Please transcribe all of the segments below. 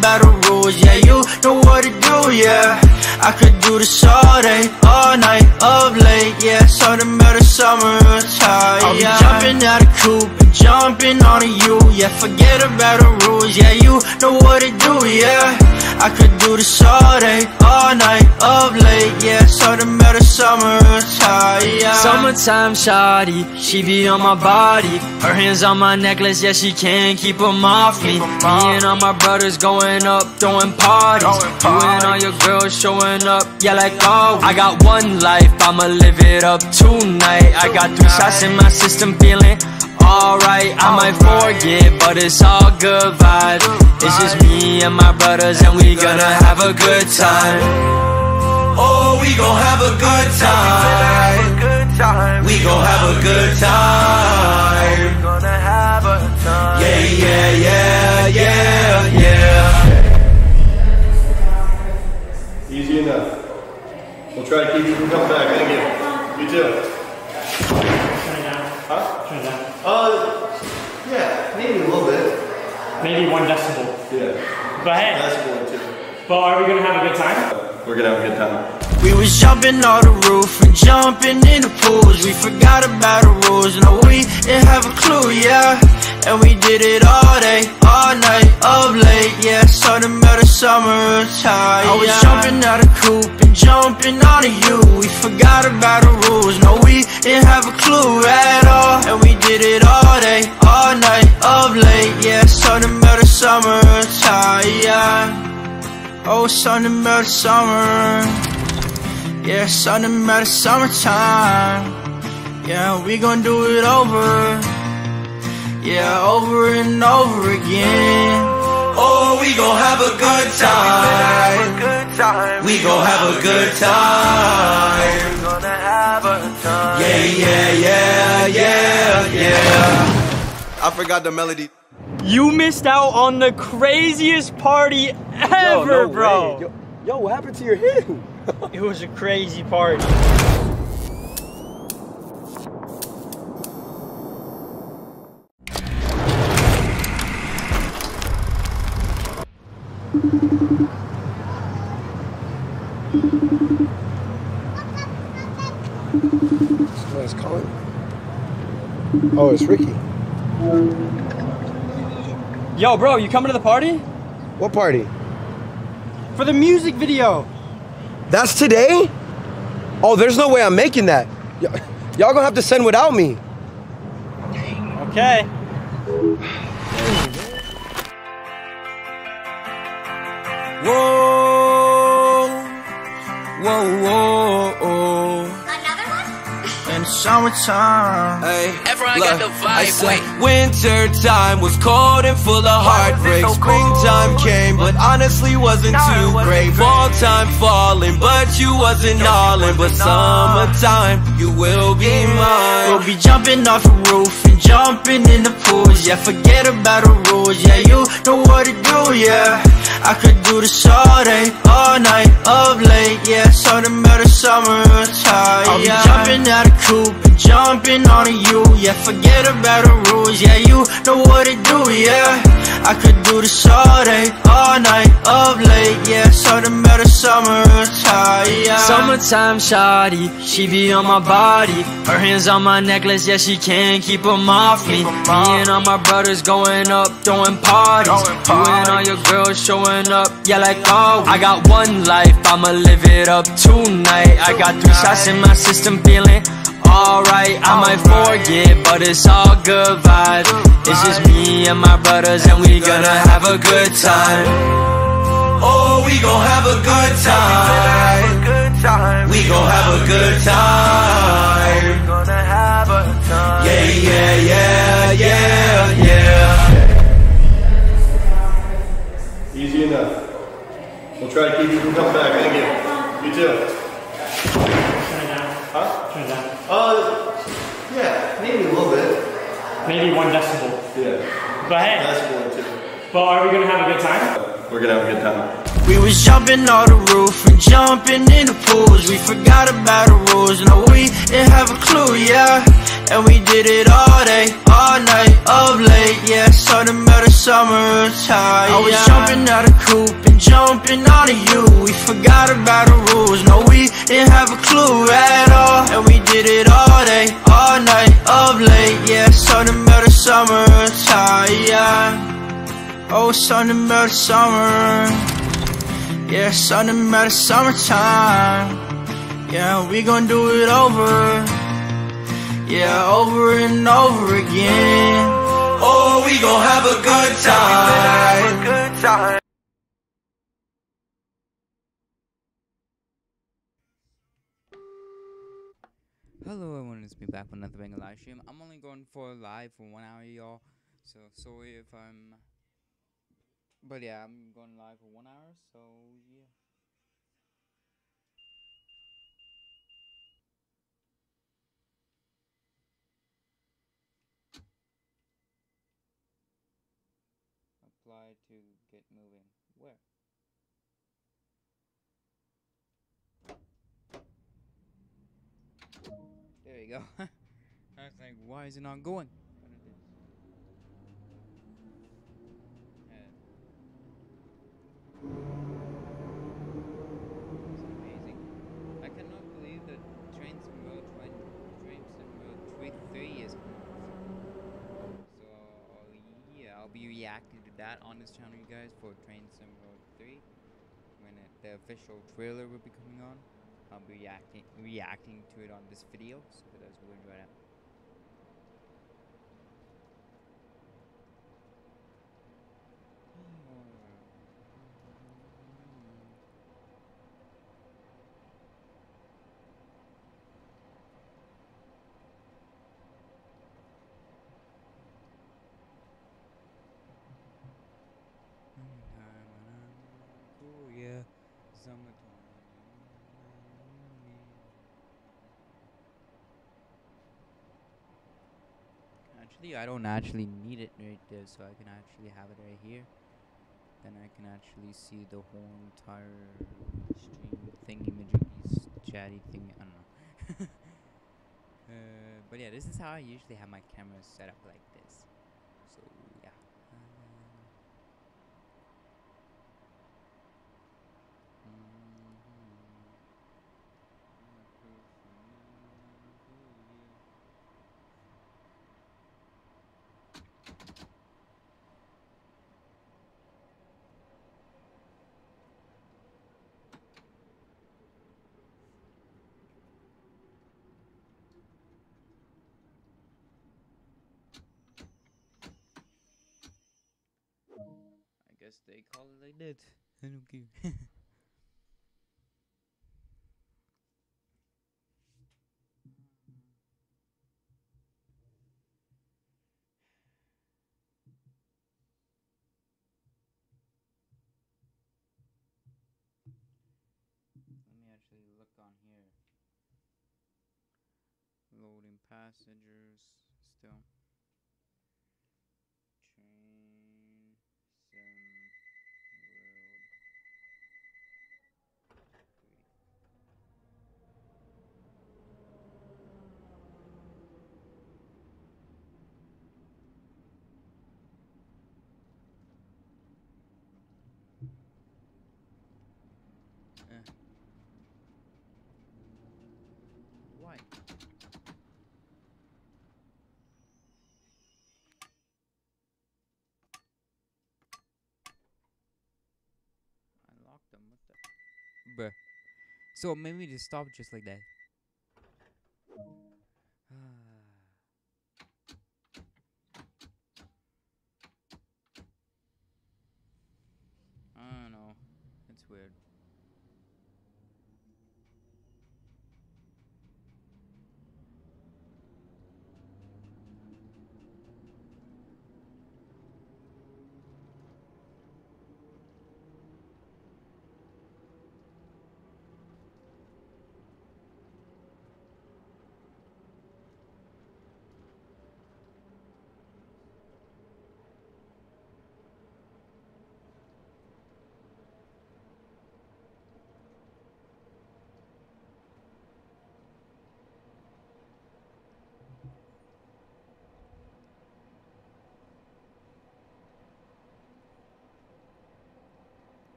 about the rules, yeah, you know what to do, yeah. I could do this all day, all night, up late, yeah. Something about the summertime. I'll be jumping out of coupe and jumping on you, yeah. Forget about the rules, yeah, you know what to do, yeah. I could do this all day, all night, up late, yeah. Something about the summertime, yeah. Summertime shawty, she be on my body. Her hands on my necklace, yeah, she can't keep them off me. Me and all my brothers going up, throwing parties. You and all your girls showing up, yeah, like always. I got one life, I'ma live it up tonight. I got 3 shots in my system, feeling alright. I might forget, but it's all good vibes. It's just me and my brothers, and we gonna have a good time. Oh, we gon' have a good time. We gon' have a good time. Yeah, yeah, yeah, yeah, yeah. Easy enough. We'll try to keep you from coming back. Thank you. You too. Turn it down. Huh? Turn it down. Yeah, maybe a little bit. Maybe 1 decibel. Yeah. But hey, That's one too. but are we gonna have a good time? We're gonna have a good time. We was jumping on the roof and jumping in the pools. We forgot about the rules, no, we didn't have a clue, yeah. And we did it all day, all night, up late, yeah. Something about the summertime. I was jumping out of coupe and jumping on you. We forgot about the rules, no, we didn't have a clue at all. And we did it all day, all night, up late, yeah. Something about the summertime, yeah. Oh, something about the summer. Yeah, something about the summertime. Yeah, we gon' do it over. Yeah, over and over again. Oh, we gon' have a good time. We gon' have a good time. Yeah, yeah, yeah, yeah, yeah. I forgot the melody. You missed out on the craziest party ever, bro. Yo, what happened to your hand? It was a crazy party. Someone's calling. Oh, it's Ricky. Yo, bro, you coming to the party? What party? For the music video. That's today? Oh, there's no way I'm making that. Y'all gonna have to send without me. Okay. Whoa, whoa, whoa, whoa. Another one? In summertime. Hey, Everyone got the vibe, wait. winter time was cold and full of heartbreak. Springtime came, but honestly wasn't too great. Fall time falling, but you wasn't all in. But summertime, you will be mine. We'll be jumping off the roof and jumping in the pools. Yeah, forget about the rules. Yeah, you know what to do, yeah. I could do this all day, all night, up late, yeah. Something about the summertime. I'll be jumping out of coupe and jumping on you, yeah. Forget about the rules, yeah. You know what to do, yeah. I could do this all day, all night, up late, yeah. Something about the summertime, yeah. Summertime shawty, she be on my body. Her hands on my necklace, yeah, she can't keep them off me. Me and all my brothers going up, throwing parties. You and all your girls showing up, yeah, like always. I got one life, I'ma live it up tonight. I got 3 shots in my system, feeling alright. I might forget, but it's all good vibes. It's just me and my brothers, and we gonna have a good time. Oh, we gon' have a good time. We gon' have a good time. Yeah, yeah, yeah, yeah, yeah. Easy enough. We'll try to keep you from coming back. Thank you. You too. Turn it down. Huh? Turn it down. Yeah, maybe a little bit. Maybe 1 decibel. Yeah. But hey, That's one too. but are we gonna have a good time? We're gonna have a good time. We was jumping on the roof and jumping in the pools. We forgot about the rules, no, we didn't have a clue, yeah. And we did it all day, all night, of late. Yeah, something about the summertime. I was jumping out of coupe and jumping onto you. We forgot about the rules, no, we didn't have a clue at all. And we did it all day, all night, of late. Yeah, something about the summertime, yeah. Oh, something about the summer. Yeah, something about the summertime. Yeah, we gon' do it over. Yeah, over and over again. Oh, we gon' have a good time. Hello everyone, it's me back with another banger live stream. I'm only going for live for 1 hour, y'all. So sorry if I'm... But yeah, I'm going live for 1 hour, so yeah. Apply to get moving. Where? There you go. I was like, why is it not going? It's amazing. I cannot believe that Train Sim World 3 is coming. So yeah, I'll be reacting to that on this channel, you guys, for Train Sim World 3. When the official trailer will be coming on, I'll be reacting to it on this video. So for those who enjoy that. Yeah, summertime. Actually, I don't actually need it right there, so I can actually have it right here. Then I can actually see the whole entire stream thingy-majiggy chatty thing. I don't know. But yeah, this is how I usually have my camera set up, like this. So yeah. I guess they call it like that. I don't care. Let me actually look on here. Loading passengers still. Train Sim World 3. Why? I locked them. What the? Bruh. So maybe just stop just like that. I don't know. It's weird.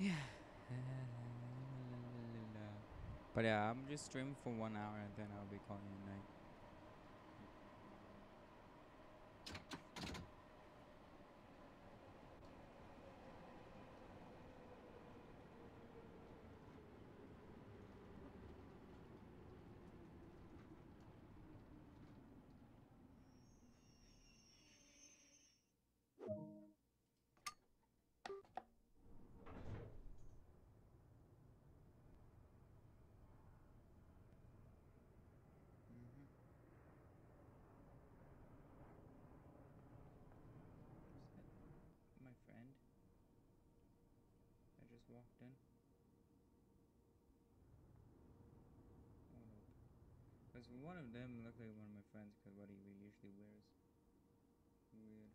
Yeah. But yeah, I'm just streaming for 1 hour and then I'll be calling it a night. My friend. I just walked in. Oh no. Because one of them looked like one of my friends because what he usually wears. Weird.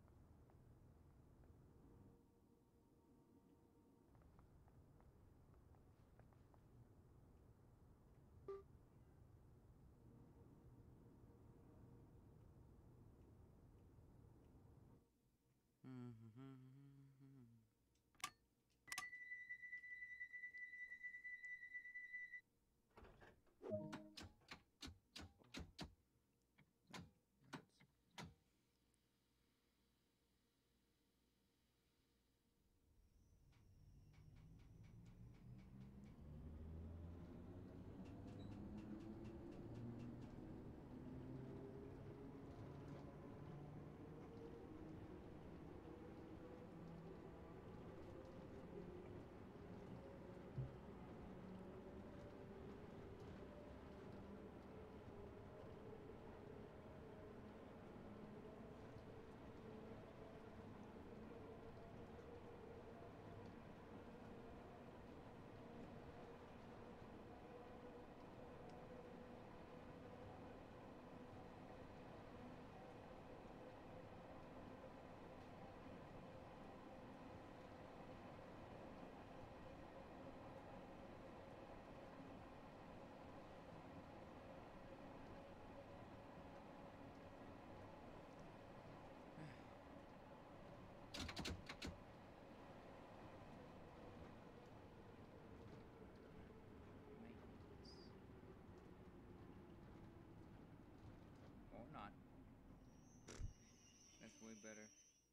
Or not. That's way better.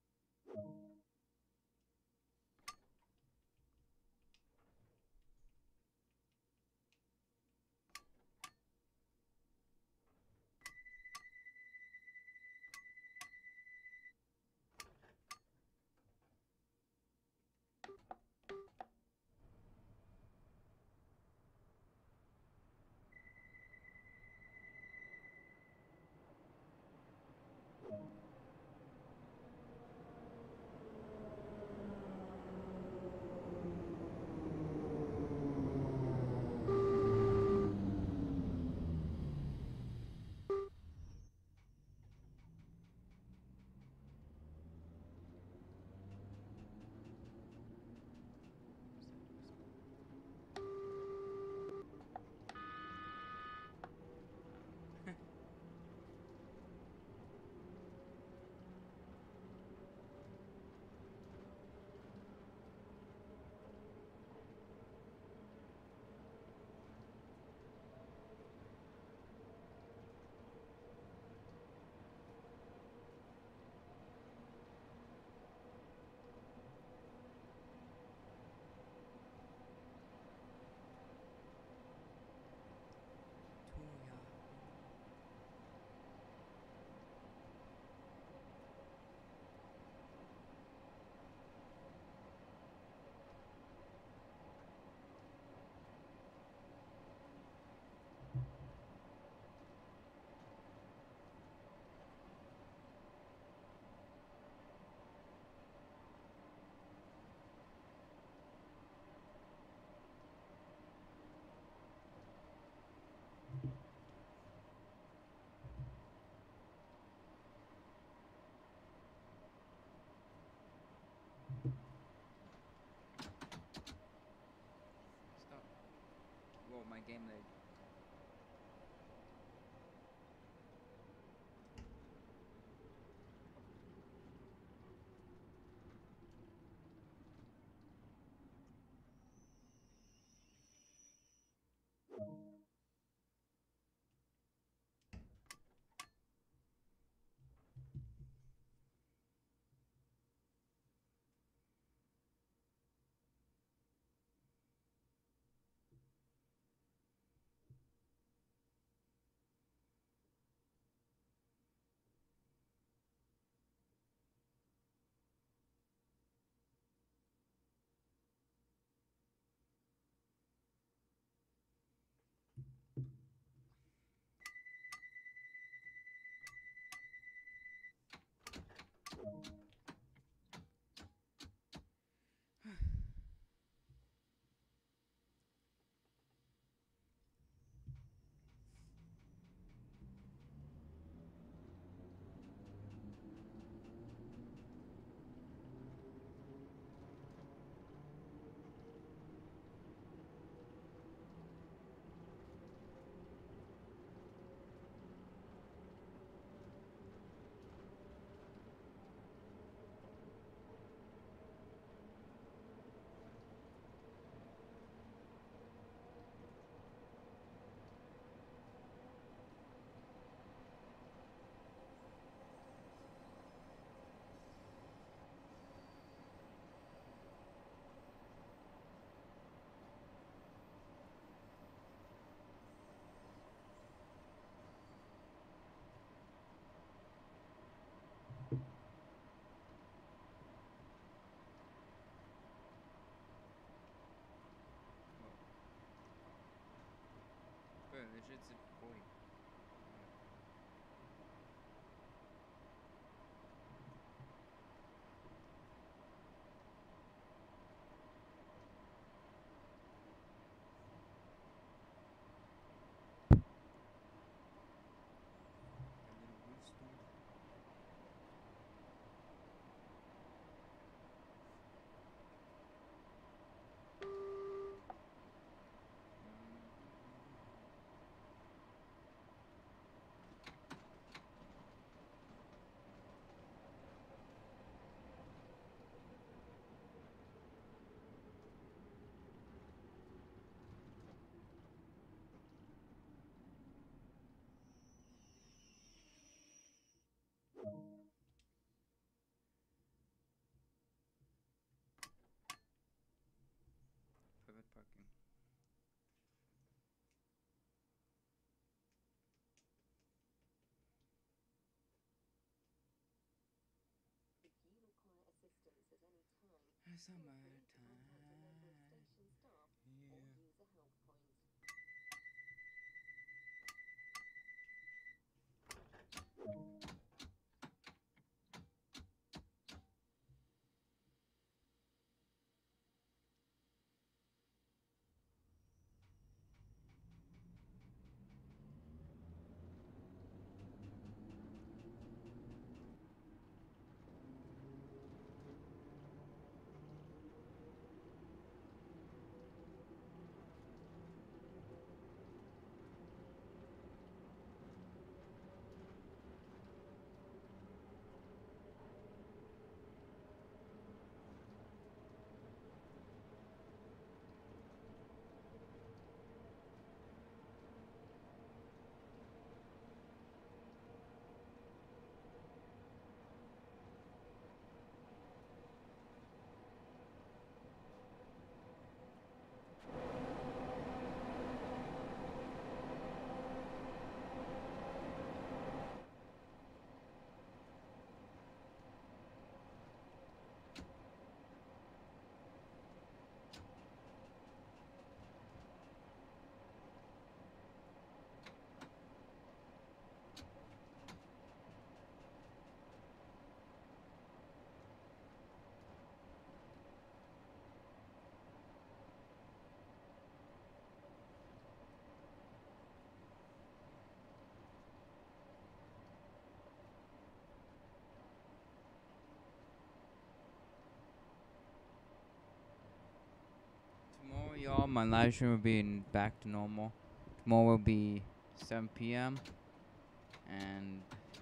Stop. Whoa, my game lag. Summertime. Yeah. Tomorrow, y'all, my live stream will be back to normal. Tomorrow will be 7 p.m. and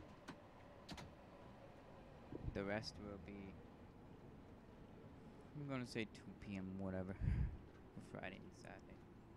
the rest will be, I'm gonna say 2 p.m. whatever, for Friday and Saturday.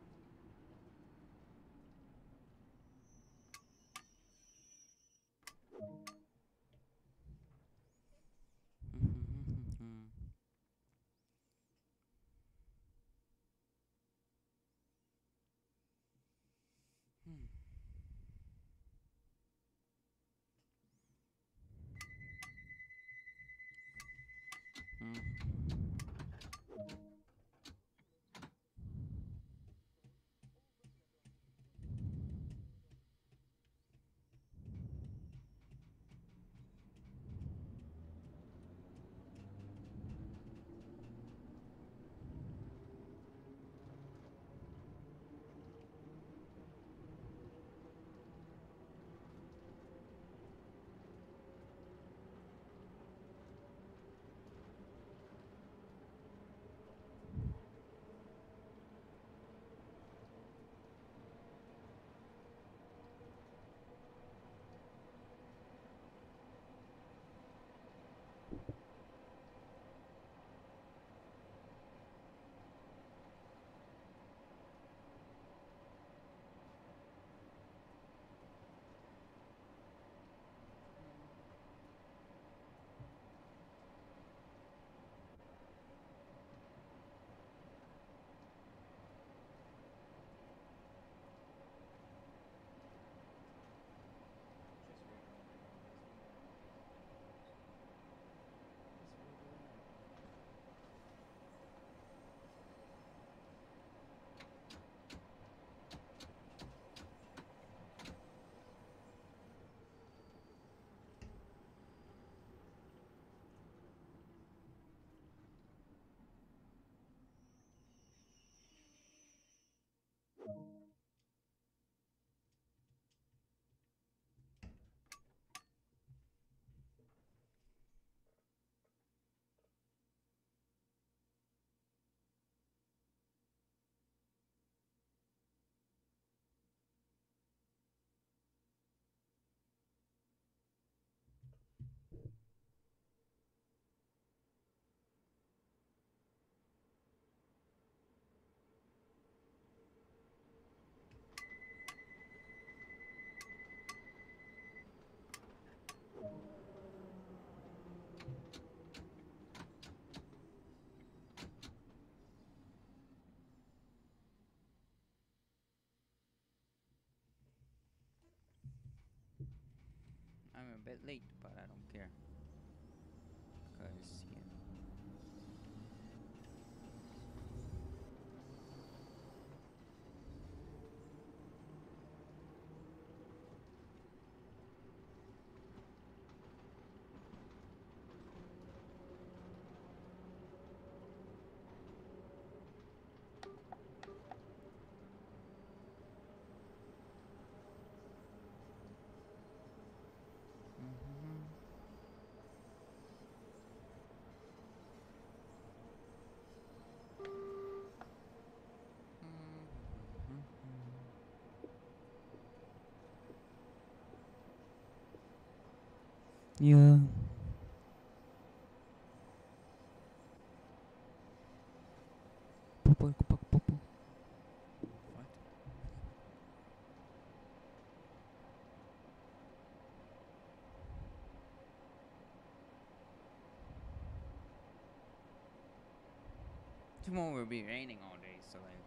I'm a bit late, but I don't care. Cause, yeah. Yeah. What? Tomorrow will be raining all day, so like.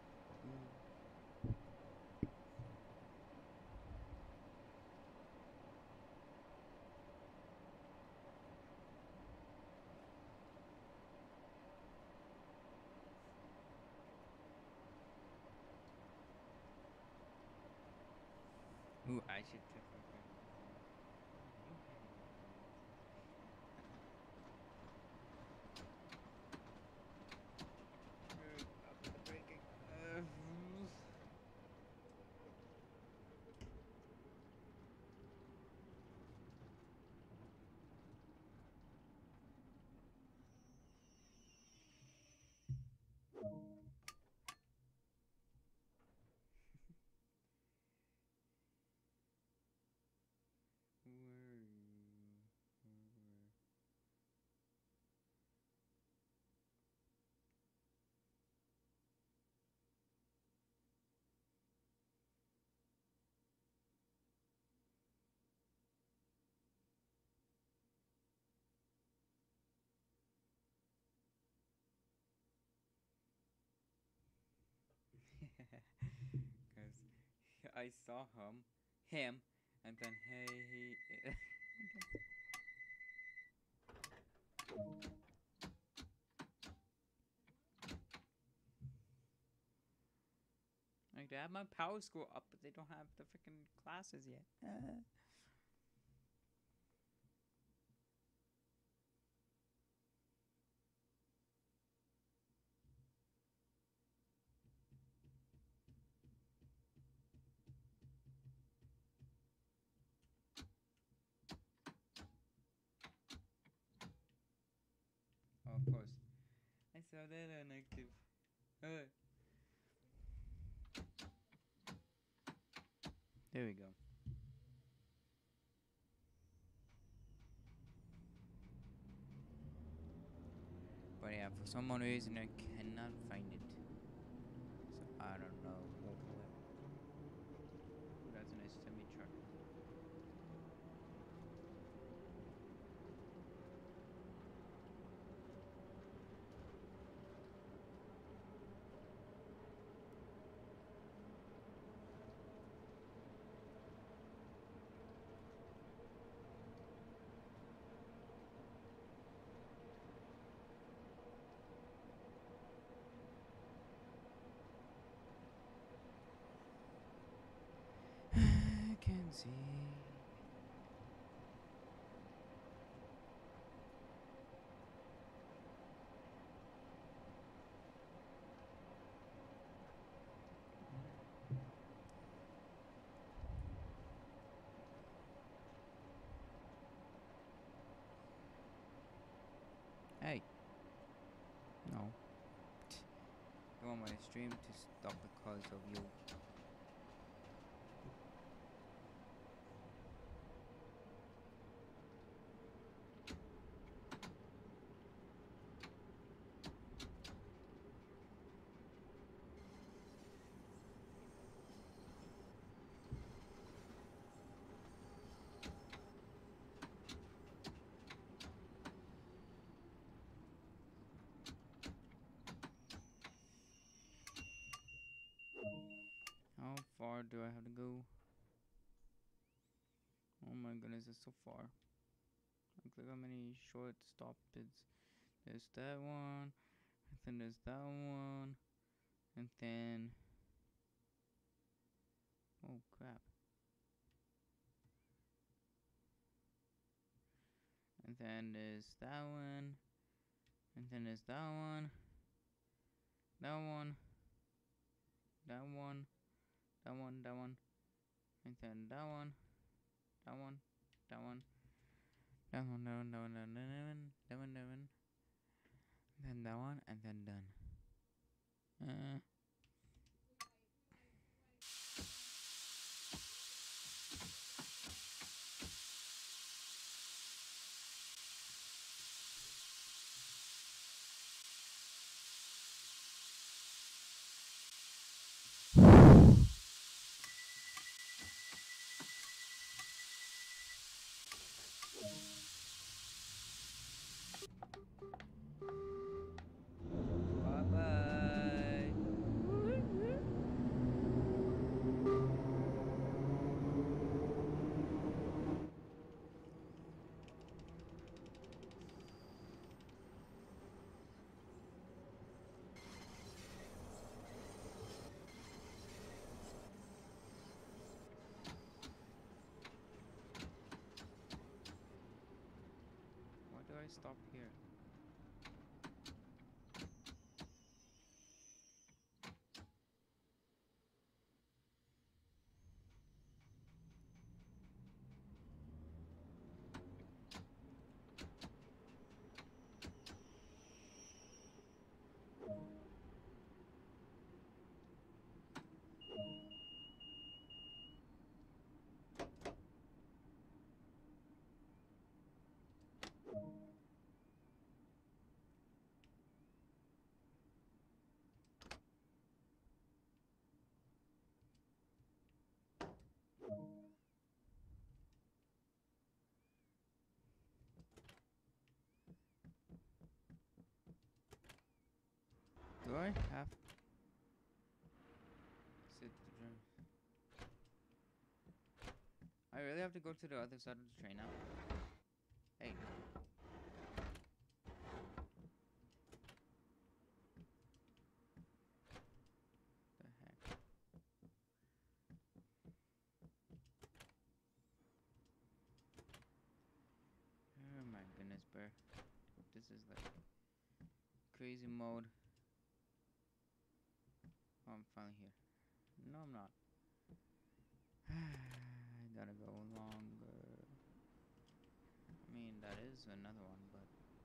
Ooh, I should check my phone. Breaking. Because I saw him, and then he. Like they have my power score up, but they don't have the freaking classes yet. Oh, of course. I saw that inactive. There we go. But yeah, for some reason I cannot find it. So I don't know what. That's a nice semi-truck. I can see. Hey. No. You want my stream to stop because of you. How far do I have to go? Oh my goodness, it's so far. Look how many short stoppage. There's that one, and then there's that one, and then. Oh crap. And then there's that one, and then there's that one, that one, that one, that one, that one, and then that one, that one, that one, that one, that one, that one, that one, that one, that one, then that one, and then done. stop here? Do I have sit the gym? I really have to go to the other side of the train now. Hey. The heck? Oh my goodness, bro. This is like crazy mode. Oh, I'm finally here. No, I'm not. I gotta go longer. I mean, that is another one, but...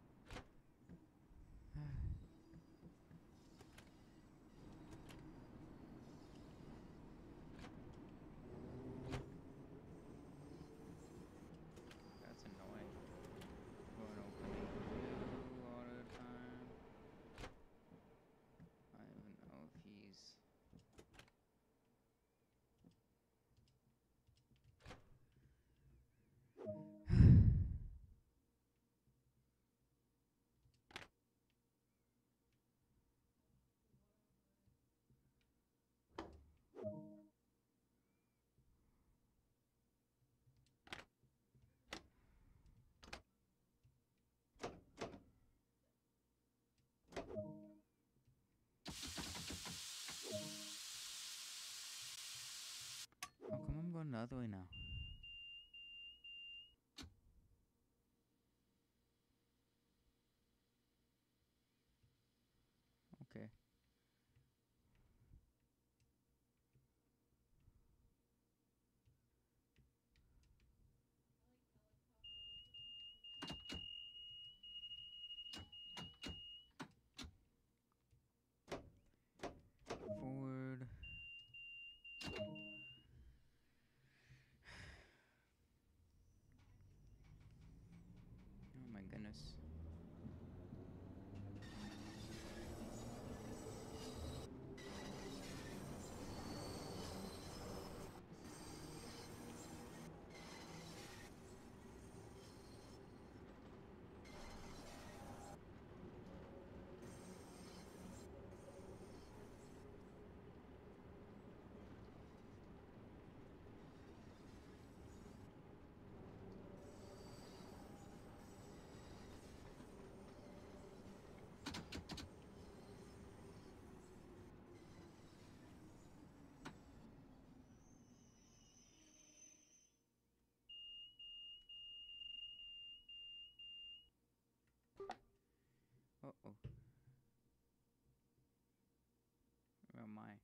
That's annoying. Going opening view all the time. I don't even know if he's... How come I'm going the other way now? Okay. Forward. Oh my goodness. Uh-oh. Where am I?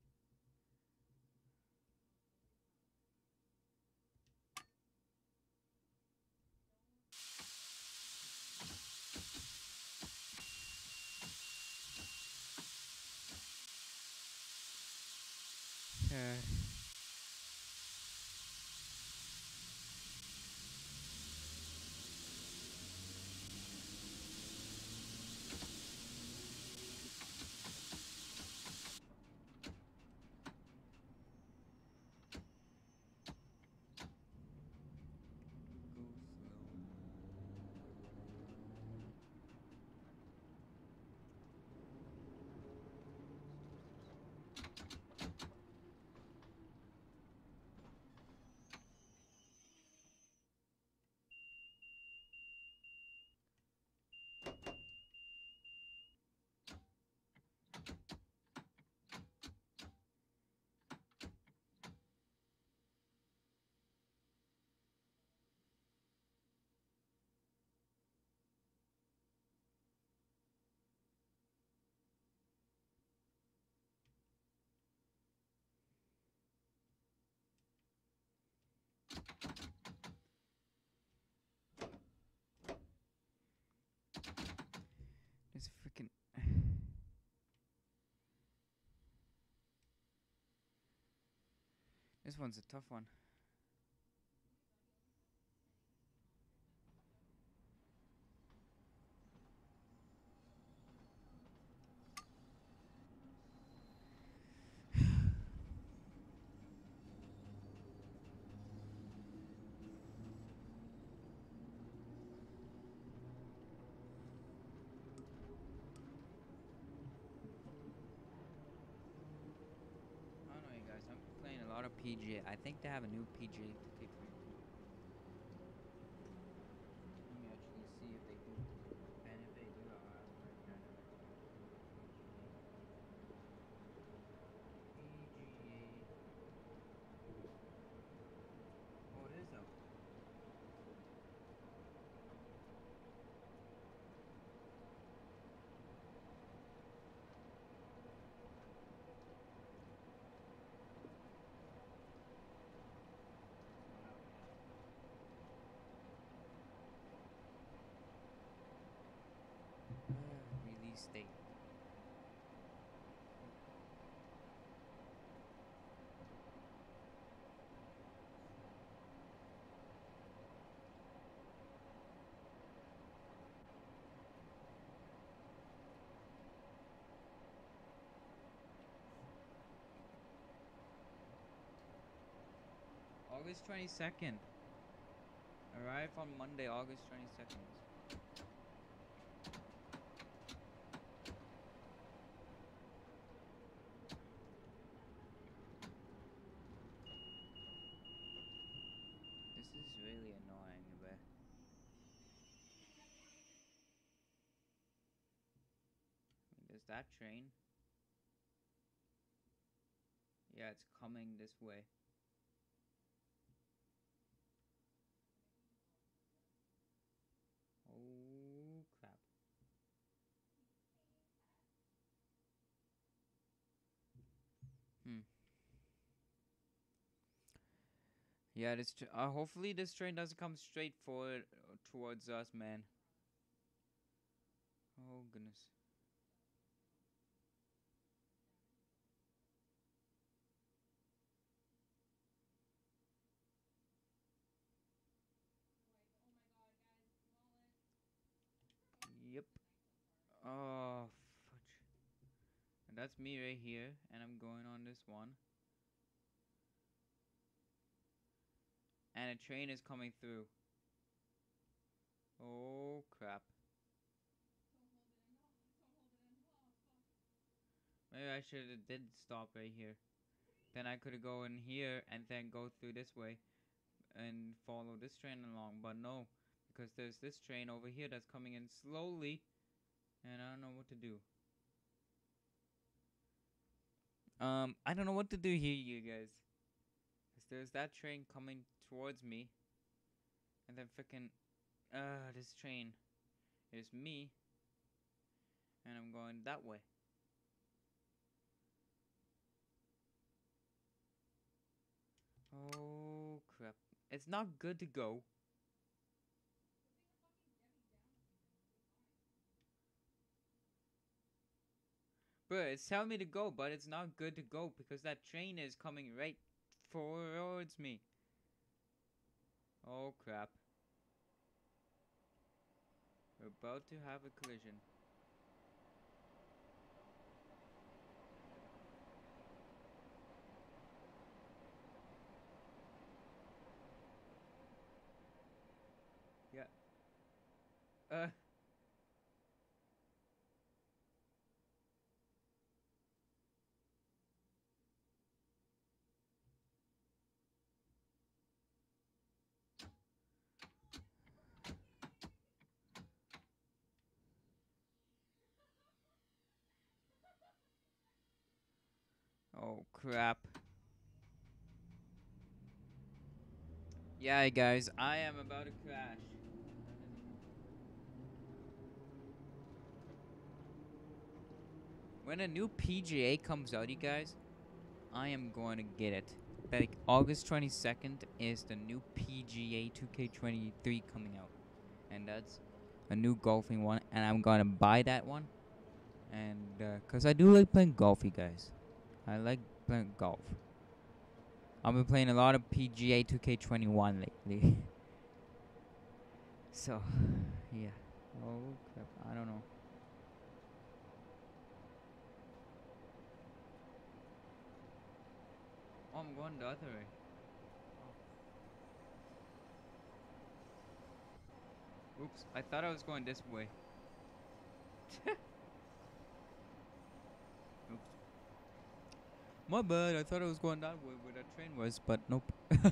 Go slow. This freaking. This one's a tough one. I don't know, you guys. I'm playing a lot of PGA. I think they have a new PGA to kick me. Let me actually see if they do. And if they do, I'll have them right here. PGA. Oh, it is though. Release date. August 22nd. Arrive on Monday, August 22nd. This is really annoying, but there's that train. Yeah, it's coming this way. Oh crap. Yeah, this hopefully this train doesn't come straight forward towards us, man. Oh goodness. Yep. Oh fudge. And that's me right here, and I'm going on this one. And a train is coming through. Oh crap. Maybe I should have did stop right here. Then I could go in here and then go through this way and follow this train along. But no, because there's this train over here that's coming in slowly, and I don't know what to do. I don't know what to do here, you guys. Because there's that train coming towards me. And then frickin' this train is me. And I'm going that way. Oh crap. It's not good to go. Bro, it's telling me to go, but it's not good to go because that train is coming right towards me. Oh crap. We're about to have a collision. Yeah. Oh crap. Yeah, guys, I am about to crash. When a new PGA comes out, you guys, I am going to get it. like August 22nd is the new PGA 2K23 coming out, and that's a new golfing one, and I'm gonna buy that one, and cause I do like playing golf, you guys. I like playing golf. I've been playing a lot of PGA 2K21 lately. So, yeah. Oh crap! I don't know. Oh, I'm going the other way. Oops, I thought I was going this way. Oops. My bad, I thought I was going that way where the train was, but nope.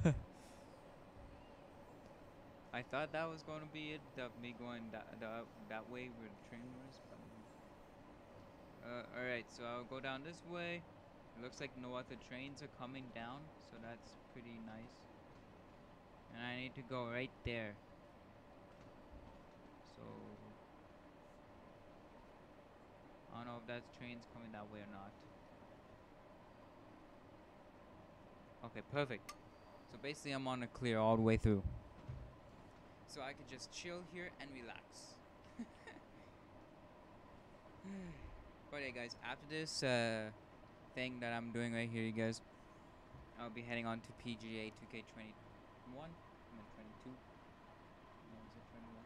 I thought that was going to be it, me going that way where the train was, but alright, so I'll go down this way. It looks like no other trains are coming down, so that's pretty nice. And I need to go right there. So I don't know if that train's coming that way or not. Okay, perfect. So basically I'm on a clear all the way through. So I could just chill here and relax. But yeah guys, after this thing that I'm doing right here, you guys, I'll be heading on to PGA 2K21. I'm at 22. No, is it 21?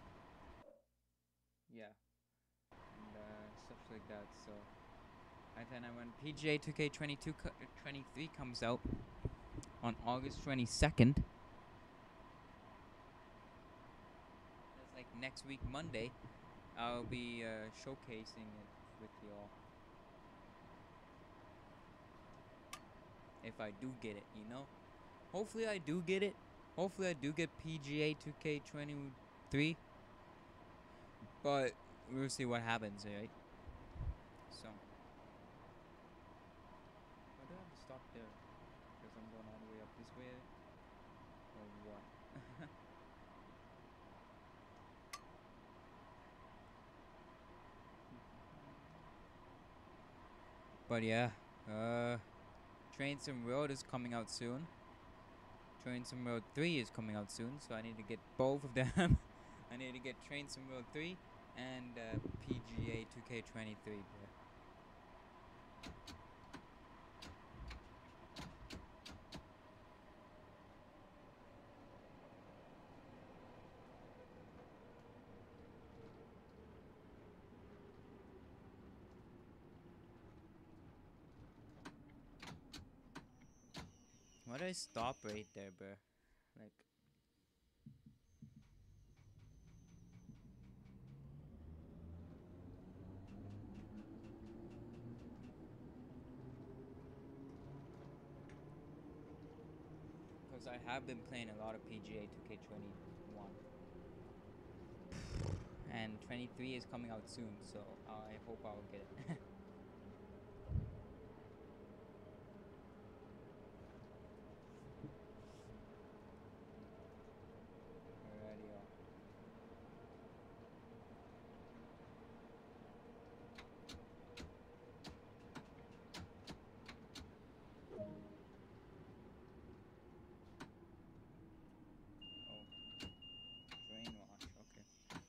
Yeah. And stuff like that. So, and then when PGA 2K22 23 comes out on August 22nd, that's like next week Monday, I'll be showcasing it with y'all. If I do get it, you know. Hopefully I do get it. Hopefully I do get PGA 2K23. But we'll see what happens, right? So. Why do I have to stop there? Because I'm going all the way up this way? Or what? But yeah. Train Sim Road is coming out soon. Train Sim Road 3 is coming out soon, so I need to get both of them. I need to get Train Sim Road 3 and PGA 2K23. Bro. Why did I stop right there, bro? Like. Because I have been playing a lot of PGA 2K21. And 23 is coming out soon, so I hope I'll get it. Alrighty, y'all. Oh, drain wash, okay.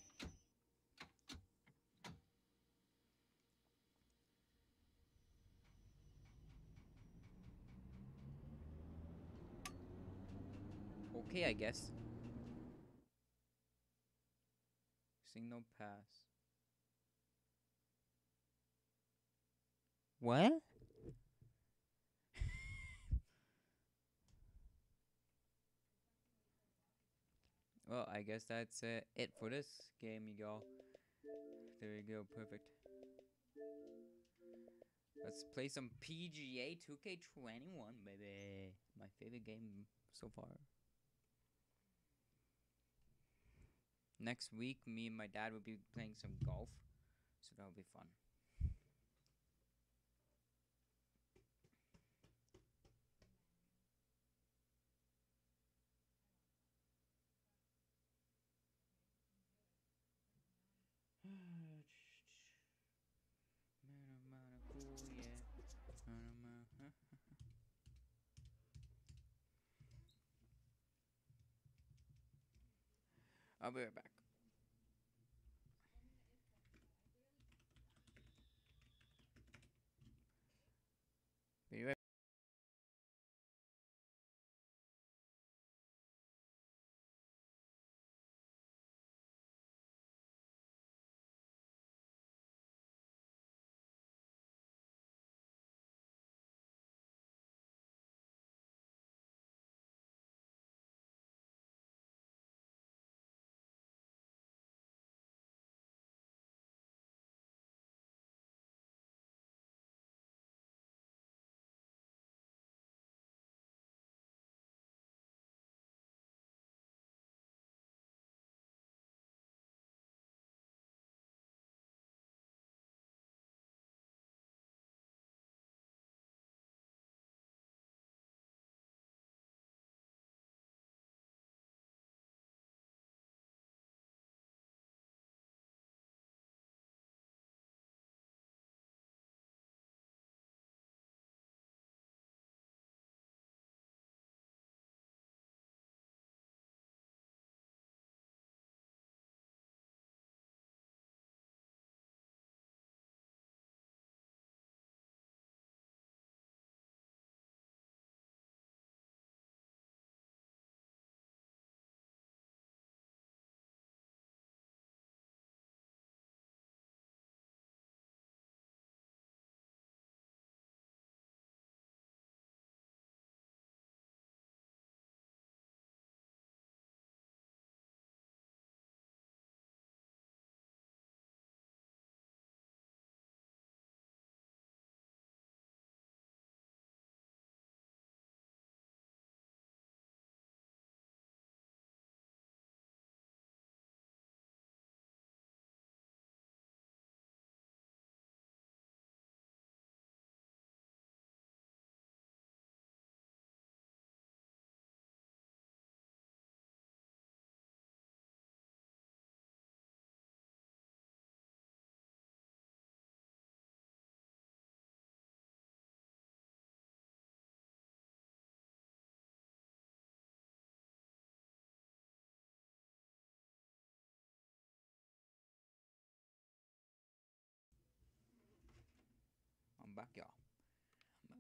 Okay, I guess. Signal pass. What? Well, I guess that's it for this game, y'all. There you go, perfect. Let's play some PGA 2K21, baby. My favorite game so far. Next week, me and my dad will be playing some golf, so that'll be fun. I'll be right back. Be right. I'm back, y'all. I'm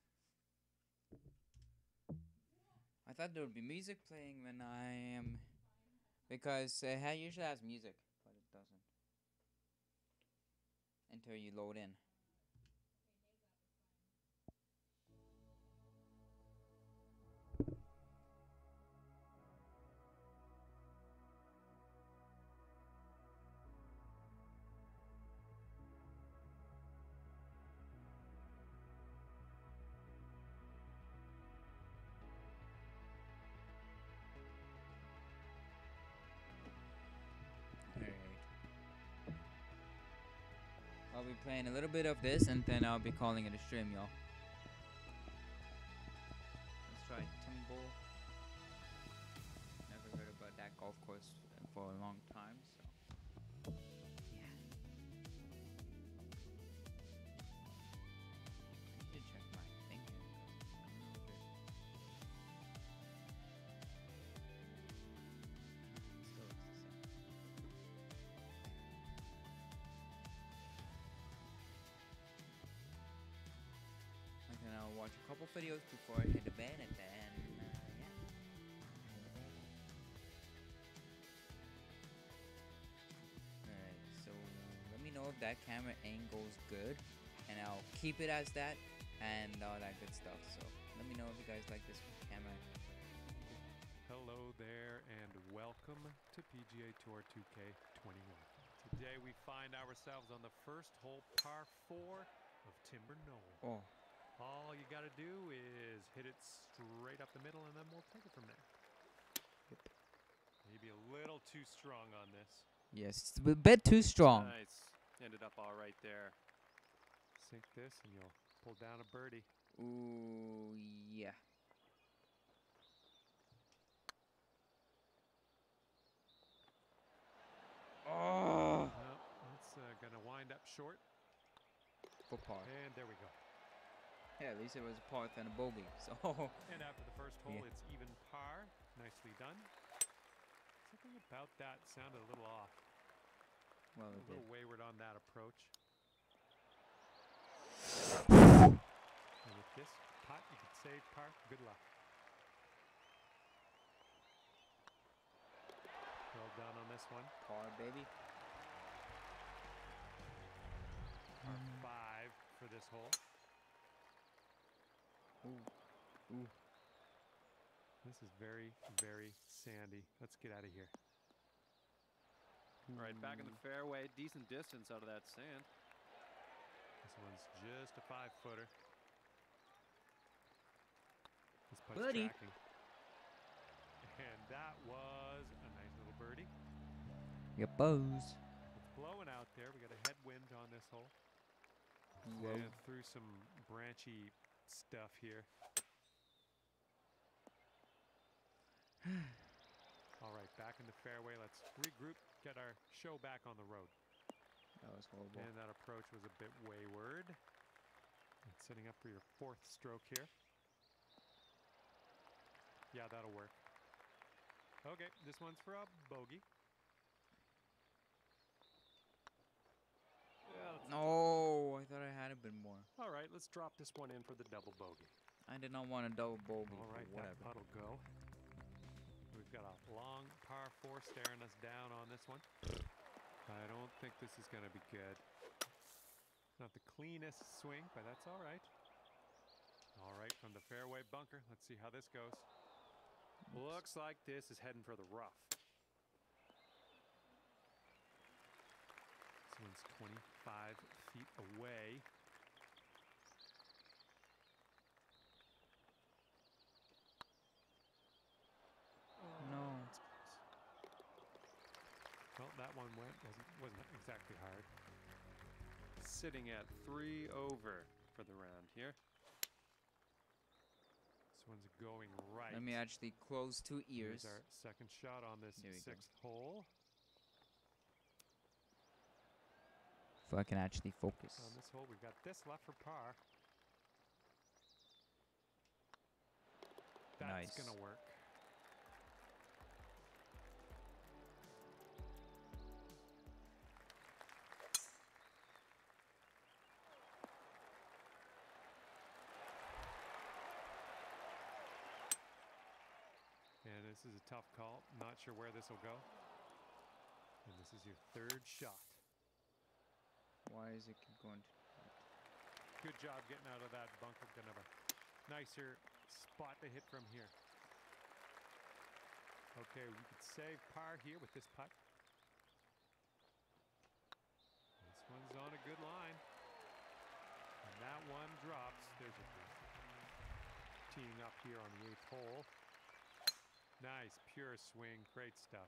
back. I thought there would be music playing when I am, because it usually has music, but it doesn't until you load in. Alright. I'll be playing a little bit of this and then I'll be calling it a stream, y'all. Let's try Timbo. Never heard about that golf course for a long time, so yeah. I should check my thing here. Still looks the same. And then I'll watch a couple videos before I hit the bed, and then yeah. Alright, so let me know if that camera angle's good, and I'll keep it as that, and all that good stuff. So let me know if you guys like this camera. Hello there and welcome to PGA Tour 2K21. Today we find ourselves on the first hole, par 4 of Timber Knoll. Oh, All you gotta do is hit it straight up the middle and then we'll take it from there. Yep. Maybe a little too strong on this. yes, it's a bit too strong. Nice. Ended up all right there. Sink this and you'll pull down a birdie. Ooh, yeah. Oh, Well, that's gonna wind up short. for par. And there we go. Yeah, at least it was a par than a bogey. So And after the first hole, Yeah. it's even par. Nicely done. Second Something about that sounded a little off. Well, A it little did. wayward on that approach. And with this putt, you could save par. Good luck. Well done on this one. Par, baby. Par 5 for this hole. Ooh. Ooh. This is very, very sandy. Let's get out of here. All right, back in the fairway. Decent distance out of that sand. This one's just a 5-footer. This putt's Birdie. tracking. And that was a nice little birdie. Your bows. It's blowing out there. We got a headwind on this hole. Whoa. And through some branchy stuff here. All right, back in the fairway. Let's regroup, get our show back on the road. That was horrible. And that approach was a bit wayward. And setting up for your 4th stroke here. Yeah, that'll work. Okay, this one's for a bogey. Yeah, No, I thought I had a bit more. all right, let's drop this one in for the double bogey. I did not want a double bogey. All right, but that whatever. putt'll go. We've got a long par 4 staring us down on this one. I don't think this is going to be good. Not the cleanest swing, but that's all right. All right, from the fairway bunker. Let's see how this goes. Looks like this is heading for the rough. This one's 25 feet away. No. Well, that one wasn't exactly hard. Sitting at 3 over for the round here. This one's going right. Let me actually close 2 ears. Here's our second shot on this There we go. 6th hole. So I can actually focus. On this hole, we've got this left for par. That's Nice. gonna work. And this is a tough call. Not sure where this will go. And this is your 3rd shot. Why is it keep going? Good job getting out of that bunker. Gonna have a nicer spot to hit from here. Okay, we could save par here with this putt. This one's on a good line. And that one drops. There's a teeing up here on the 8th hole. Nice, pure swing. Great stuff.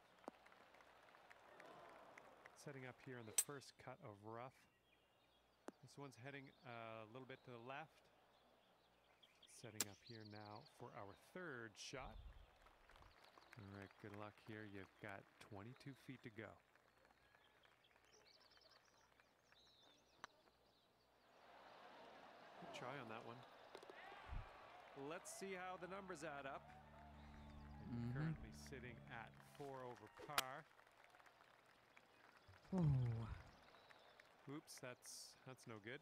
Setting up here on the first cut of rough. This one's heading a little bit to the left. Setting up here now for our 3rd shot. All right, good luck here. You've got 22 feet to go. Good try on that one. Let's see how the numbers add up. And you're currently sitting at 4 over par. Oh. Oops, that's no good.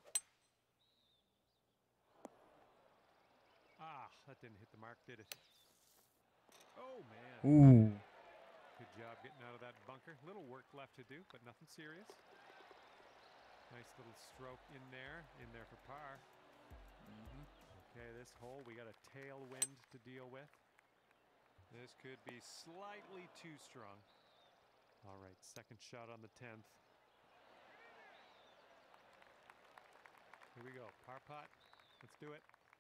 Ah, that didn't hit the mark, did it? Oh, man. Ooh. Good job getting out of that bunker. Little work left to do, but nothing serious. Nice little stroke in there for par. Okay, this hole, we got a tailwind to deal with. This could be slightly too strong. All right, second shot on the 10th. Here we go, par putt. Let's do it.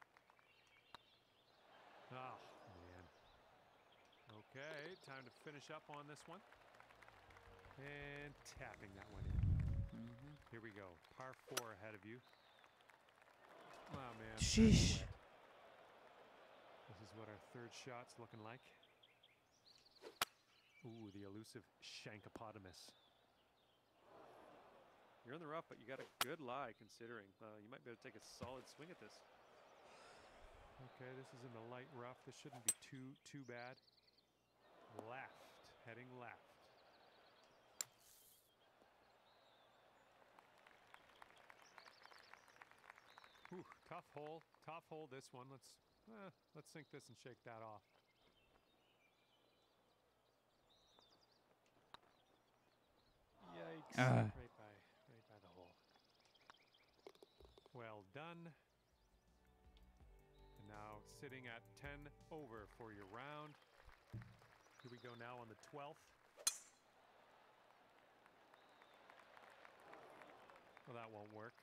Oh, man. Okay, time to finish up on this one. And tapping that one in. Here we go, par 4 ahead of you. Oh, man. Sheesh. This is what our 3rd shot's looking like. Ooh, the elusive Shankopotamus. You're in the rough, but you got a good lie considering. You might be able to take a solid swing at this. Okay, this is in the light rough. This shouldn't be too bad. Left, heading left. Whew, tough hole this one. Let's sink this and shake that off. Yikes! Right by the hole. Well done. And now sitting at 10 over for your round. Here we go now on the 12th. Well, that won't work.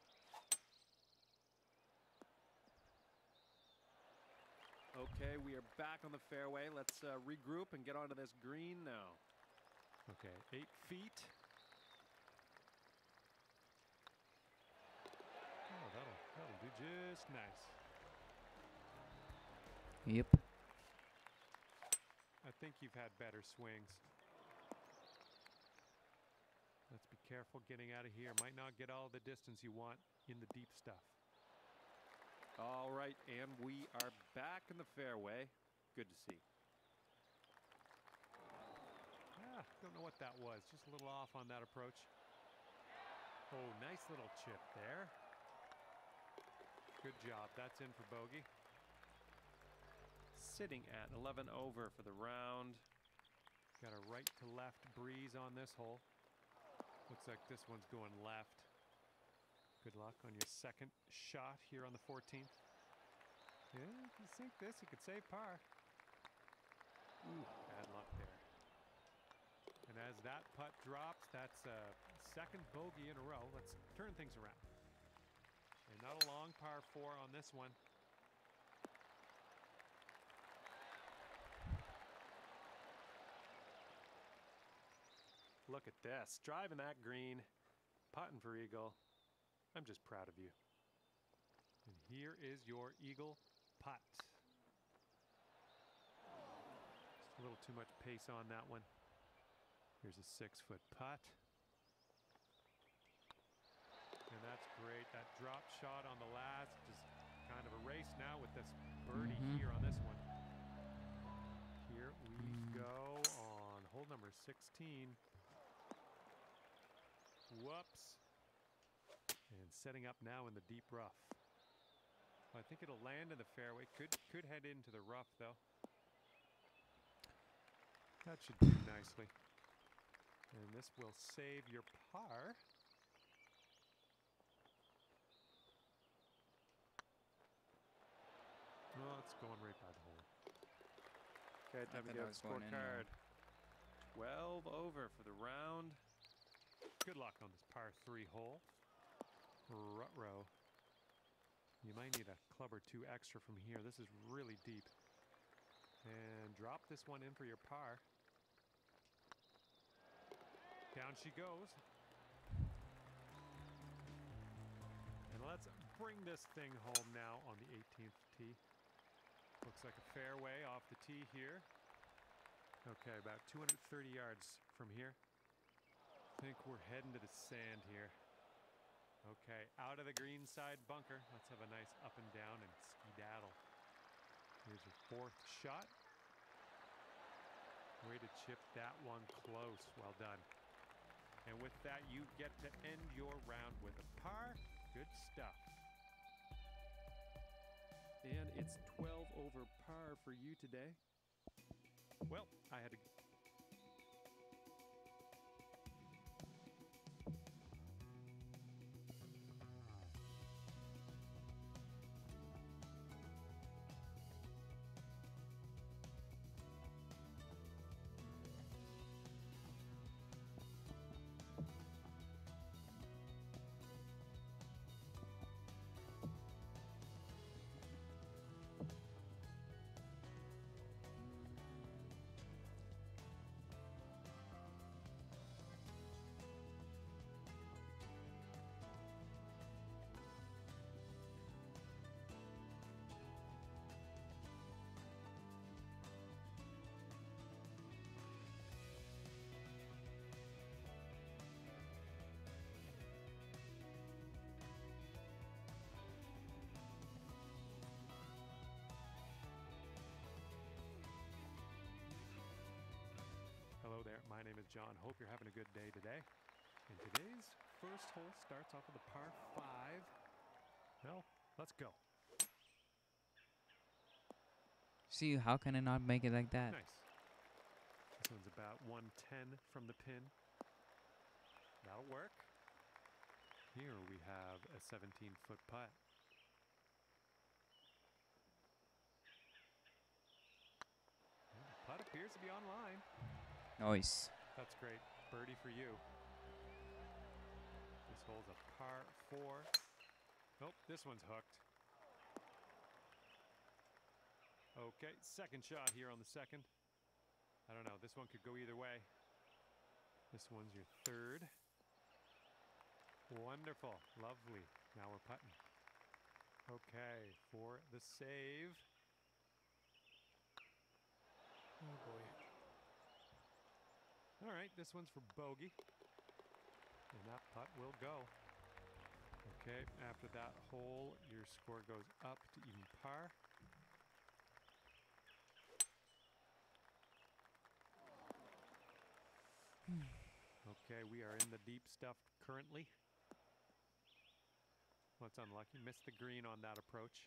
Okay, we are back on the fairway. Let's regroup and get onto this green now. Okay, 8 feet. Oh, that'll do just nice. Yep. I think you've had better swings. Let's be careful getting out of here. Might not get all the distance you want in the deep stuff. All right, and we are back in the fairway. Good to see. Yeah, don't know what that was. Just a little off on that approach. Oh, nice little chip there. Good job. That's in for bogey. Sitting at 11 over for the round. Got a right to left breeze on this hole. Looks like this one's going left. Good luck on your second shot here on the 14th. Yeah, if you sink this, you could save par. Ooh, bad luck there. And as that putt drops, that's a second bogey in a row. Let's turn things around. And not a long par 4 on this one. Look at this, driving that green, putting for eagle. I'm just proud of you. And here is your eagle putt. Just a little too much pace on that one. Here's a 6-foot putt. And that's great. That drop shot on the last, just kind of a race now with this birdie here on this one. Here we go on hole number 16. Whoops. And setting up now in the deep rough. I think it'll land in the fairway. Could head into the rough though. That should do nicely. And this will save your par. Oh, it's going right by the hole. Okay, time to get a scorecard. 12 over for the round. Good luck on this par 3 hole. Ruh-roh. You might need a club or 2 extra from here. This is really deep. And drop this one in for your par. Down she goes. And let's bring this thing home now on the 18th tee. Looks like a fairway off the tee here. Okay, about 230 yards from here. I think we're heading to the sand here. Okay, out of the green side bunker. Let's have a nice up and down and skedaddle. Here's your 4th shot. Way to chip that one close. Well done. And with that, you get to end your round with a par. Good stuff. And it's 12 over par for you today. Well, I had to... Hello there, my name is John. Hope you're having a good day today. And today's first hole starts off with a par 5. Well, Let's go. See, how can I not make it like that? Nice. This one's about 110 from the pin. That'll work. Here we have a 17-foot putt. And the putt appears to be online. Nice. That's great. Birdie for you. This hole's a par 4. Nope, this one's hooked. Okay, second shot here on the second. I don't know, this one could go either way. This one's your third. Wonderful, lovely. Now we're putting. Okay, for the save. Oh boy. All right, this one's for bogey. And that putt will go. Okay, after that hole, your score goes up to even par. Okay, we are in the deep stuff currently. Well, it's unlucky. Missed the green on that approach.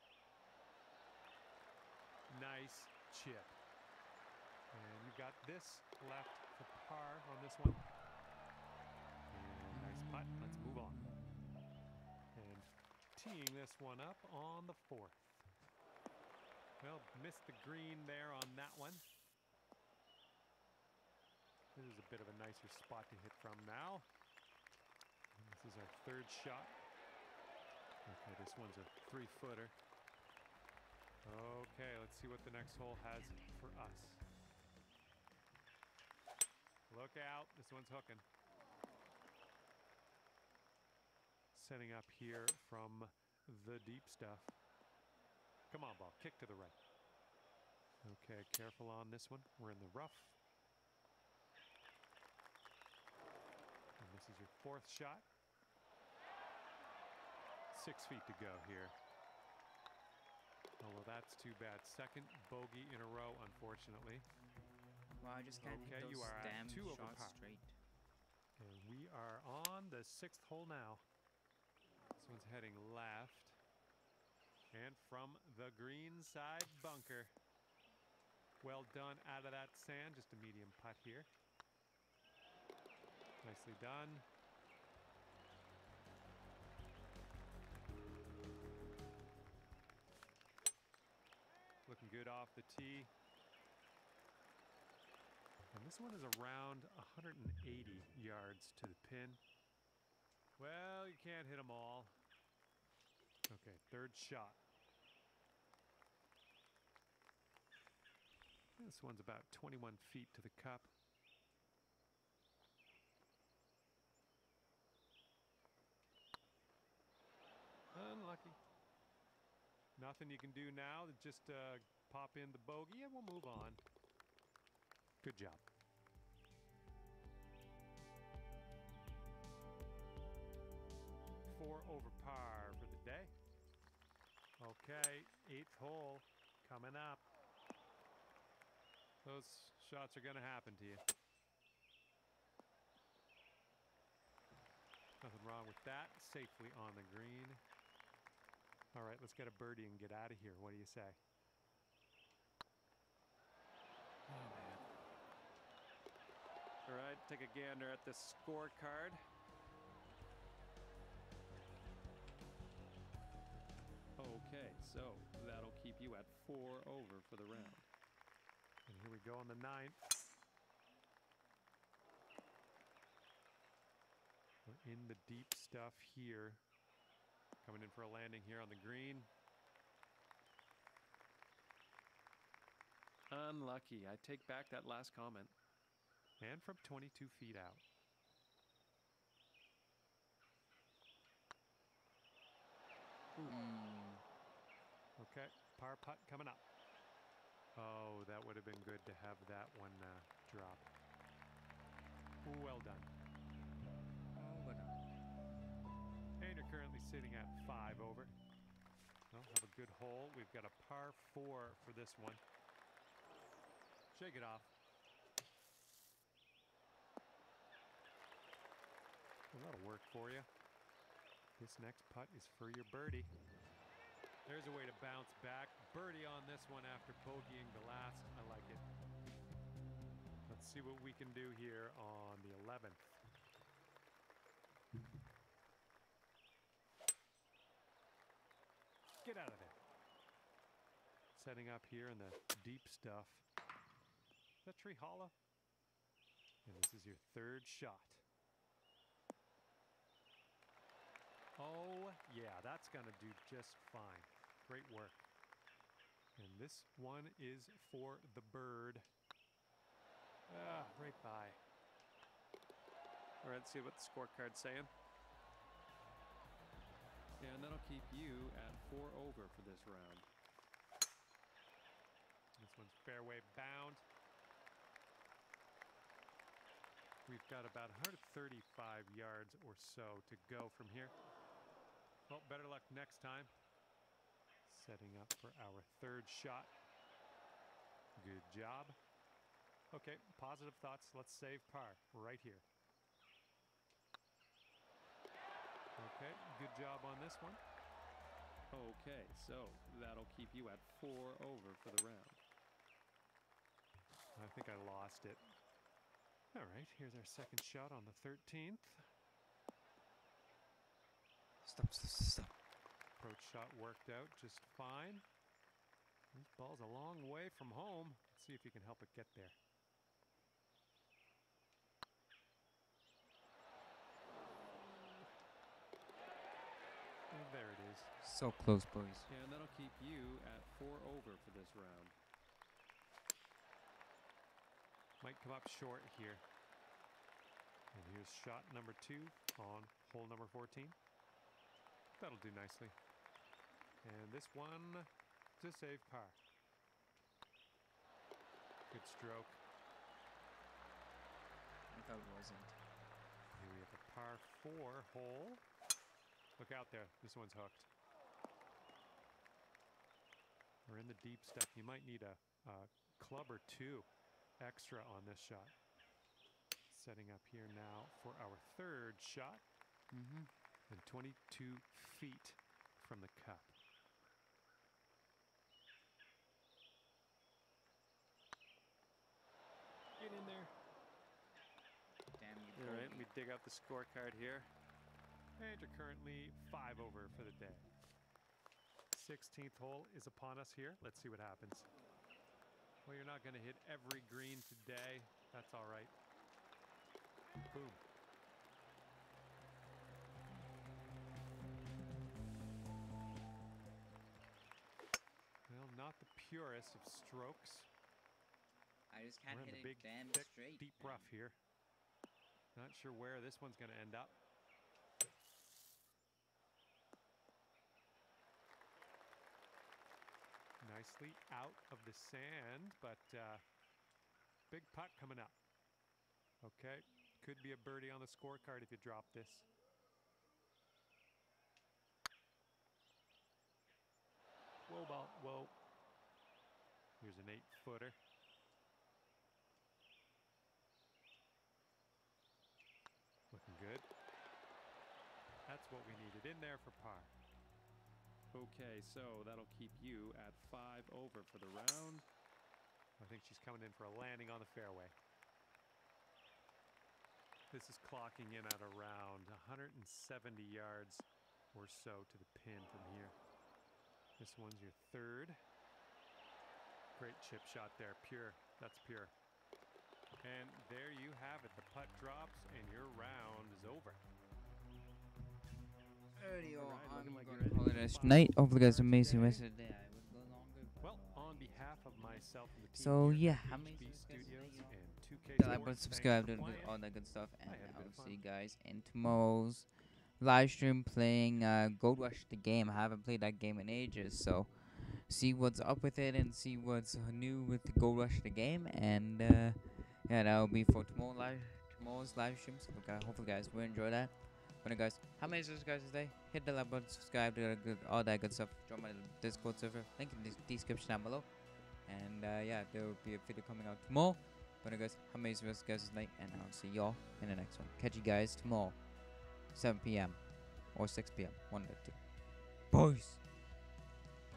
Nice chip. And you got this left for par on this one. And nice putt. Let's move on. And teeing this one up on the 4th. Well, missed the green there on that one. This is a bit of a nicer spot to hit from now. And this is our third shot. Okay, this one's a 3-footer. Okay, let's see what the next hole has for us. Look out, this one's hooking. Setting up here from the deep stuff. Come on, ball, kick to the right. Okay, careful on this one. We're in the rough. And this is your 4th shot. 6 feet to go here. Oh, well, that's too bad. Second bogey in a row, unfortunately. Well, I just can't hit you those are damn at 2 over shots par. straight. And we are on the 6th hole now. This one's heading left. And from the green side bunker. Well done out of that sand. Just a medium putt here. Nicely done. Looking good off the tee. And this one is around 180 yards to the pin. Well, you can't hit them all. Okay, third shot. This one's about 21 feet to the cup. Unlucky. Nothing you can do now. Just pop in the bogey and we'll move on. Good job. Four over par for the day. Okay, 8th hole coming up. Those shots are going to happen to you. Nothing wrong with that. Safely on the green. All right, let's get a birdie and get out of here. What do you say? Oh, man. All right, take a gander at the scorecard. Okay, so that'll keep you at 4 over for the round. And here we go on the 9th. We're in the deep stuff here. Coming in for a landing here on the green. Unlucky. I take back that last comment. And from 22 feet out. Okay, par putt coming up. Oh, that would have been good to have that one drop. Well done. Well done. And you're currently sitting at 5 over. Well, have a good hole. We've got a par 4 for this one. Shake it off. Well, that'll work for you. This next putt is for your birdie. There's a way to bounce back. Birdie on this one after bogeying the last. I like it. Let's see what we can do here on the 11th. Get out of there. Setting up here in the deep stuff. Is that tree hollow? And this is your third shot. Oh, yeah, that's going to do just fine. Great work. And this one is for the bird. Ah, right by. All right, let's see what the scorecard's saying. And that'll keep you at 4 over for this round. This one's fairway bound. We've got about 135 yards or so to go from here. Well, better luck next time. Setting up for our third shot. Good job. Okay, positive thoughts. Let's save par right here. Okay, good job on this one. Okay, so that'll keep you at 4 over for the round. I think I lost it. All right, here's our second shot on the 13th. Stop. Approach shot worked out just fine. This ball's a long way from home. Let's see if you can help it get there. And there it is. So close, boys. And that'll keep you at 4 over for this round. Might come up short here. And here's shot number 2 on hole number 14. That'll do nicely. And this one to save par. Good stroke. I thought it wasn't. Here we have a par 4 hole. Look out there. This one's hooked. We're in the deep stuff. You might need a club or 2 extra on this shot. Setting up here now for our third shot. And 22 feet from the cup. Get in there. Damn you. All right, let me dig out the scorecard here. And you're currently 5 over for the day. 16th hole is upon us here. Let's see what happens. Well, you're not going to hit every green today. That's all right. Boom. Well, not the purest of strokes. I just can't We're in hit the it big, damn thick, straight. deep rough here. Not sure where this one's going to end up. Nicely out of the sand, but big putt coming up. Okay, could be a birdie on the scorecard if you drop this. Whoa, ball, whoa. Here's an 8-footer. Looking good. That's what we needed in there for par. Okay, so that'll keep you at 5 over for the round. I think she's coming in for a landing on the fairway. This is clocking in at around 170 yards or so to the pin from here. This one's your third. Great chip shot there, pure. That's pure. And there you have it. The putt drops and your round is over. I'm gonna call it a night. Hopefully, you guys have an amazing rest of the day. I would go longer. Well, on behalf of myself and the team So here yeah, at amazing HB Studios and 2K like, Sports, but subscribe, thanks for do playing. all that good stuff, and I had a bit I'll of see you fun. guys in tomorrow's live stream playing Gold Rush the game. I haven't played that game in ages, so see what's up with it and see what's new with the Gold Rush the game, and yeah, that'll be for tomorrow's live stream. So hopefully, guys will enjoy that. But guys, how many subscribers today? Hit the like button, subscribe, all that good stuff. Join my Discord server, link in the description down below. And yeah, there will be a video coming out tomorrow. But guys, how many subscribers tonight? And I'll see y'all in the next one. Catch you guys tomorrow, 7 p.m. or 6 p.m. One of the two. Boys.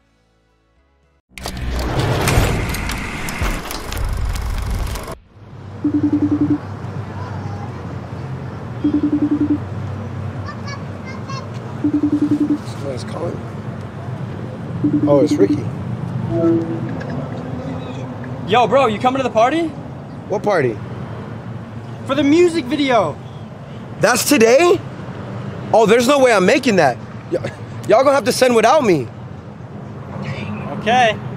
Somebody's calling. Oh, it's Ricky. Yo, bro, you coming to the party? What party? For the music video. That's today? Oh, there's no way I'm making that. Y'all gonna have to send without me. Okay.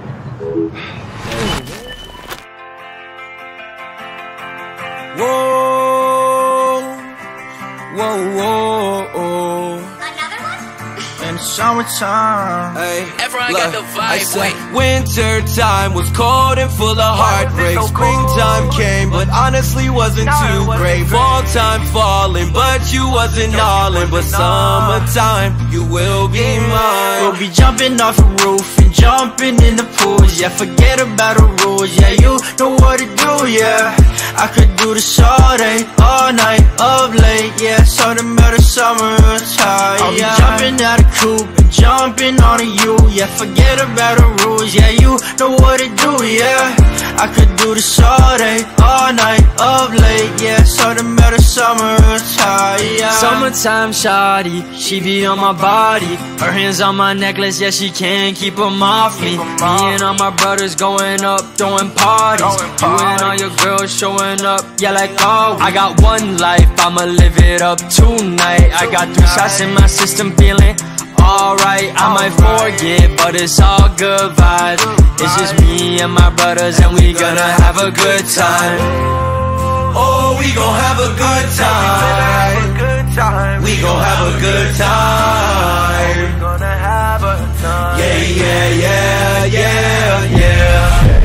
Whoa, whoa, whoa, whoa. Another one? In summertime. Hey, Everyone look, got the I vibe, said wait. winter time was cold and full of heartbreak. Springtime came, but honestly wasn't too great. Fall time falling, but you wasn't all in. But summertime, you will be mine. We'll be jumping off a roof and jumping in the pools. Yeah, forget about the rules. Yeah, you know what to do. Yeah, I could do this all day, all night, up late. Yeah, something about the summertime. I'll be jumping out of coupe and jumping on you. Yeah, forget about the rules. Yeah, you know what to do. Yeah, I could do this all day, all night, up late. Yeah, something about the summertime. Yeah. Summertime shawty, she be on my body. Her hands on my necklace, yeah, she can't keep them off me. Me and all my brothers going up, throwing parties. You and all your girls showing up, yeah, like always. I got one life, I'ma live it up tonight. I got 3 shots in my system, feeling alright. I might forget, but it's all good vibes. It's just me and my brothers, and we gonna have a good time. Oh, we gon' have a good time. We gon' have a good time. Yeah, yeah, yeah, yeah, yeah.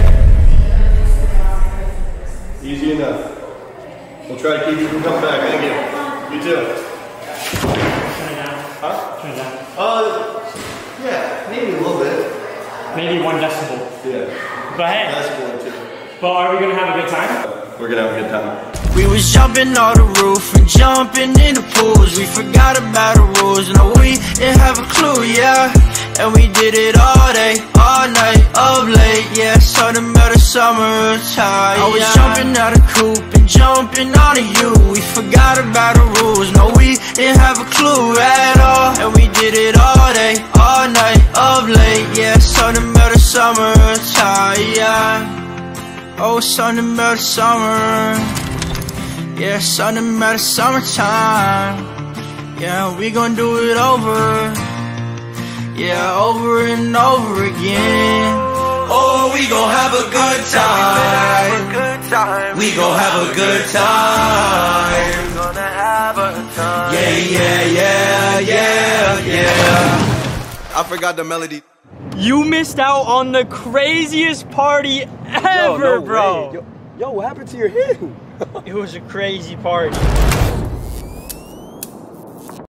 Easy enough. We'll try to keep you from coming back. Thank you. You too. Turn it down. Huh? Turn it down. Yeah, maybe a little bit. Maybe 1 decibel. Yeah. But hey, That's cool too. but are we gonna have a good time? We're gonna have a good time. We was jumping off the roof and jumping in the pools. We forgot about the rules, no, we didn't have a clue, yeah. And we did it all day, all night, up late, yeah. Something about the summertime. I was jumping out of coupe and jumping on you. We forgot about the rules, no, we didn't have a clue at all. And we did it all day, all night, up late, yeah. Something about the summertime, yeah. Oh, something about the summer. Yeah, something about the summertime. Yeah, we gon' do it over. Yeah, over and over again. Oh, we gon' have a good time. We gon' have a good time. Yeah, yeah, yeah, yeah, yeah. I forgot the melody. You missed out on the craziest party ever, no bro. Yo, what happened to your hand? It was a crazy party.